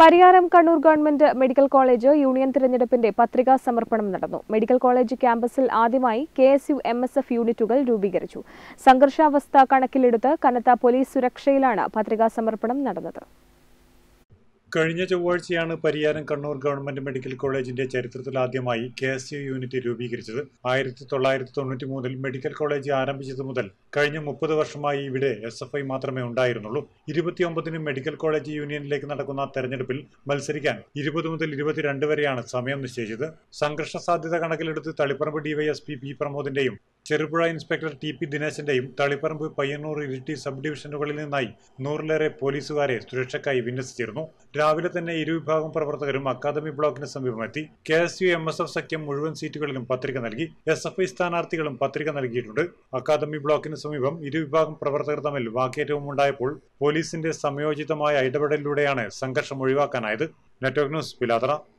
Pariyaram Kannur government medical college union തിരഞ്ഞെടുപ്പിന്റെ പത്രികാ സമർപ്പണം നടന്നു. മെഡിക്കൽ കോളേജ് ക്യാമ്പസിൽ ആദ്യമായി KSU MSF യൂണിറ്റുകൾ രൂപീകരിച്ചു. സംഘർഷാവസ്ഥ കണക്കിലെടുത്ത് കനത്ത പോലീസ് സുരക്ഷയിലാണ് പത്രികാ സമർപ്പണം നടന്നത്. കഴിഞ്ഞ ചൊവ്വാഴ്ചയാണ് പരിയാരം കണ്ണൂർ ഗവൺമെന്റ് മെഡിക്കൽ കോളേജിന്റെ ചരിത്രത്തിൽ ആദ്യമായി KSU യൂണിറ്റ് രൂപീകരിച്ചത്. 1993 മെഡിക്കൽ കോളേജ് ആരംഭിച്ചത് മുതൽ കഴിഞ്ഞ 30 വർഷമായി ഇവിടെ SFI മാത്രമേ ഉണ്ടായിരുന്നുള്ളൂ. 29 മെഡിക്കൽ കോളേജ് യൂണിയനിലേക്ക് നടക്കുന്ന തെരഞ്ഞെടുപ്പിൽ മത്സരിക്കാൻ 20 മുതൽ 22 വരെയാണ് സമയം നിശ്ചയിച്ചത്. സംഘർഷ സാധ്യത കണക്കിലെടുത്ത് തളിപ്പറമ്പ് DYSP P പ്രമോദിന്റെയും ചെറുപുഴ ഇൻസ്പെക്ടർ TP ദിനേശന്റെയും തളിപ്പറമ്പ് പയ്യന്നൂർ ഇരിട്ടി സബ് ഡിവിഷനുകളിൽ നിന്നായി 100ലേറെ പോലീസുകാരെ സുരക്ഷയ്ക്കായി വിന്യസിച്ചിരുന്നു. രാവിലെ തന്നെ ഇരുവിഭാഗം പ്രവർത്തകരും അക്കാദമി ബ്ലോക്കിന് സമീപമെത്തി. KSU MSF സഖ്യം മുഴുവൻ സീറ്റുകളിലും പത്രിക നൽകി. SFI സ്ഥാനാർത്ഥികളും പത്രിക നൽകിയിട്ടുണ്ട്. അക്കാദമി ബ്ലോക്കിന് സമീപം ഇരുവിഭാഗം പ്രവർത്തകർ തമ്മിൽ വാക്കേറ്റവും ഉണ്ടായപ്പോൾ പോലീസിന്റെ സമയോചിതമായ ഇടപെടലിലൂടെയാണ് സംഘർഷം ഒഴിവാക്കാനായത്. Network news Pilathara.